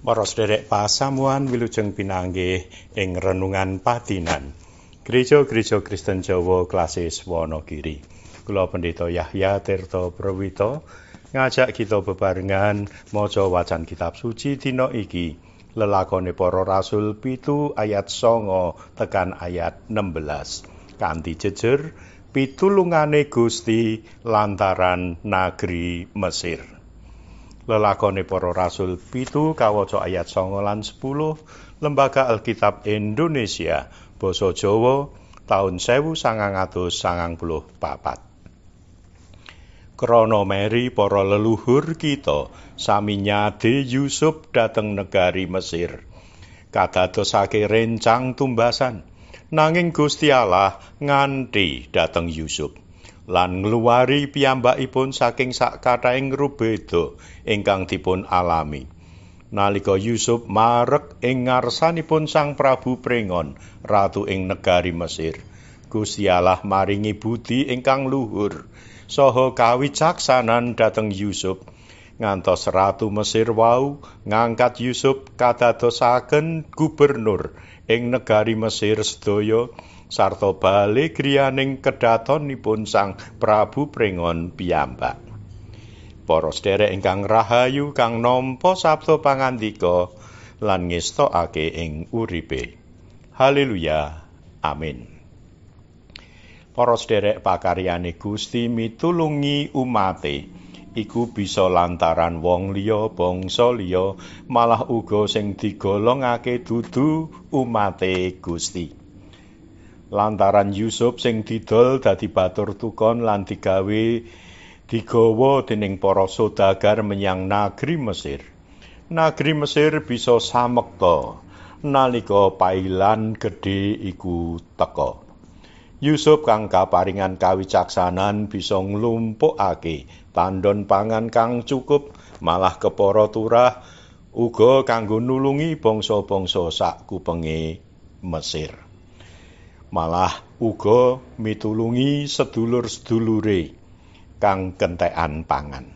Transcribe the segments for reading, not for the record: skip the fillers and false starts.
Para sedherek pasamuan wilujeng pinanggih ing renungan padinan Gereja-gereja Kristen Jawa Klasis Wonogiri. Kula Pendeta Yahya Tirta Prawito ngajak kita bebarengan maca wacan kitab suci dina iki. Lelakone para rasul 7 ayat 9 tekan ayat 16. Kanthi jejer pitulungane Gusti lantaran nagri Mesir. Lelakone para rasul 7 kawaca ayat 9 lan 10 Lembaga Alkitab Indonesia basa Jawa taun 1994. Krana meri para leluhur kita sami nyade Yusuf dhateng negari Mesir. Kadadosake rencang tumbasan nanging Gusti Allah nganti dhateng Yusuf. Lan ngluwari piyambakipun saking sakkathahing rubeda ingkang dipun alami. Nalika Yusuf marek ing ngarsanipun Sang Prabu Prengon, ratu ing negari Mesir, Gusti Allah maringi budi ingkang luhur saha kawicaksanan dhateng Yusuf, ngantos ratu Mesir wau ngangkat Yusuf kadadosaken gubernur ing negari Mesir sedaya sarta bali griyaning kedatonipun Sang Prabu Prengon piyambak. Para sedherek ingkang rahayu kang nampa sabda pangandika lan ngestokake ing uripe. Haleluya. Amin. Para sedherek pakaryane Gusti mitulungi umate iku bisa lantaran wong liya bangsa liya malah uga sing digolongake dudu umate Gusti. Lantaran Yusuf sing didol dadi batur tukon lan digawa dening para sodagar menyang nagri Mesir. Nagri Mesir bisa samekta nalika pailan gedhe iku teka. Yusuf kang kaparingan kawicaksanan bisa nglumpukake tandon pangan kang cukup malah kepara turah uga kanggo nulungi bangsa-bangsa sakupenge Mesir. Malah uga mitulungi sedulur-sedulure kang kentekan pangan.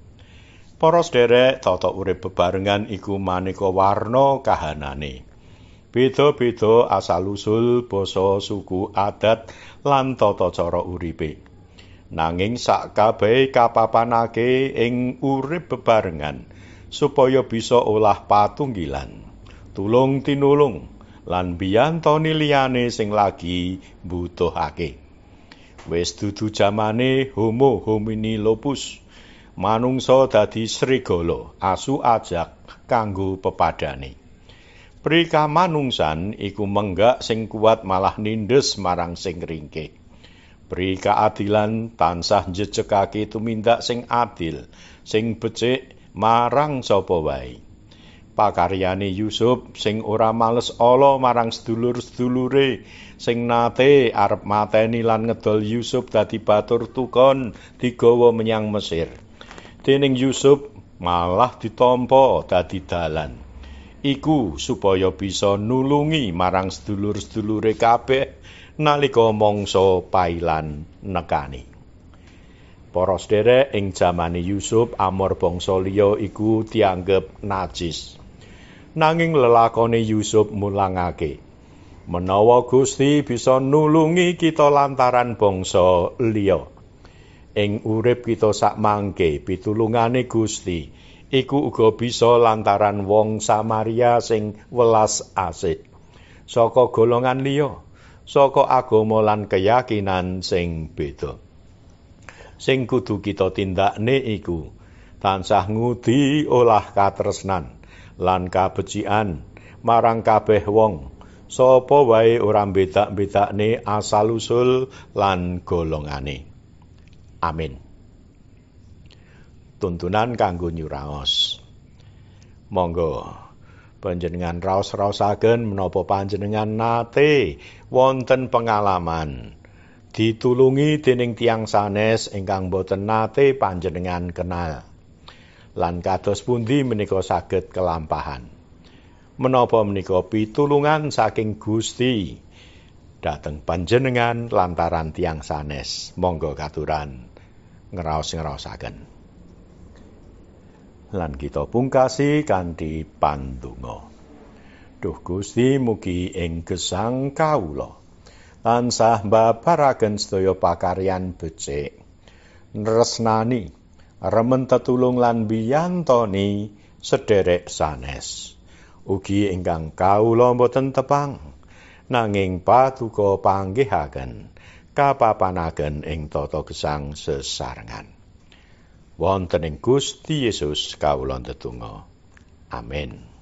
Para sedherek, tata urip bebarengan iku maneka warna kahanane. Beda-beda asal-usul basa, suku, adat lan tata cara uripe. Nanging sakabehe kapapanake ing urip bebarengan supaya bisa olah patunggilan, tulung tinulung lan biyantoni liyane sing lagi mbutuhake. Wis dudu jamane homo homini lupus, manungsa dadi srigala, asu ajak kanggo pepadane. Prikamanungsan iku menggak sing kuat malah nindes marang sing ringkih. Prikaadilan tansah njejekake tumindak sing adil, sing becik marang sapa wae. Pakaryane Yusuf sing ora males ala marang sedulur-sedulure sing nate arep mateni lan ngedol Yusuf dadi batur tukon digawa menyang Mesir. Dening Yusuf malah ditampa dadi dalan. Iku supaya bisa nulungi marang sedulur-sedulure kabeh nalika mangsa pailan nekani. Para sedherek ing jamane Yusuf amor bangsa liya iku dianggep najis. Nanging lelakone Yusuf mulangake menawa Gusti bisa nulungi kita lantaran bangsa liya. Ing urip kita sakmangke pitulungane Gusti iku uga bisa lantaran wong Samaria sing welas asih saka golongan liya, saka agama lan keyakinan sing beda. Sing kudu kita tindakne iku tansah ngudi olah katresnan lan kabecikan marang kabeh wong, sapa wae ora bedak-bedakne asal-usul lan golongane. Amin. Tuntunan kanggo nyuraos. Monggo panjenengan raos-raosaken menapa panjenengan nate wonten pengalaman ditulungi dening tiyang sanes ingkang boten nate panjenengan kenal. Lan kados pundi menika saged kelampahan. Menapa menika pitulungan saking Gusti dhateng panjenengan lantaran tiyang sanes. Monggo katuran ngraos-ngraosaken. lan kita pungkasi kanthi pandonga. Duh Gusti mugi ing gesang kawula tansah mbabaraken sedaya pakaryan becik, nresnani, remen tetulung lan biyantoni sederek sanes. Ugi ingkang kawula boten tepang, nanging paduka panggihaken kapapanaken ing tata gesang sesarengan. Wonten ing Gusti Yesus kawula ndedonga. Amin.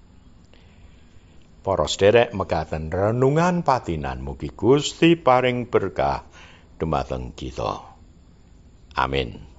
Para sederek mekaten renungan patinan mugi Gusti paring berkah dumateng kita. Amin.